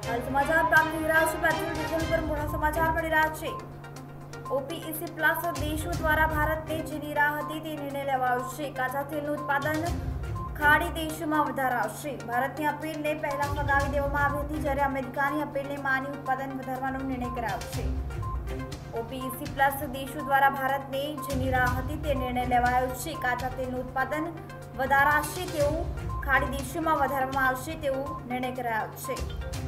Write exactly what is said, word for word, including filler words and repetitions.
હાલ સમાચાર પ્રાપ્ત થઈ રહ્યા છે. પેટ્રોલ ડીઝલ પર મોટા સમાચાર મળી રહ્યા છે. ઓપીઈસી પ્લસ દેશો દ્વારા ભારતને જેની રાહ હતી તે નિર્ણય લેવાયો છે. કાચા તેલનું ઉત્પાદન ખાડી દેશોમાં વધારાશે. ભારતની અપીલને પહેલા ફગાવી દેવામાં આવી હતી, જ્યારે અમેરિકાની અપીલને માની ઉત્પાદન વધારવાનો નિર્ણય કરાયો છે. ઓપીઈસી પ્લસ દેશો દ્વારા ભારતને જેની રાહ હતી તે નિર્ણય લેવાયો છે. કાચા તેલનું ઉત્પાદન વધારાશે તેવું ખાડી દેશોમાં વધારવામાં આવશે તેવું નિર્ણય કરાયો છે.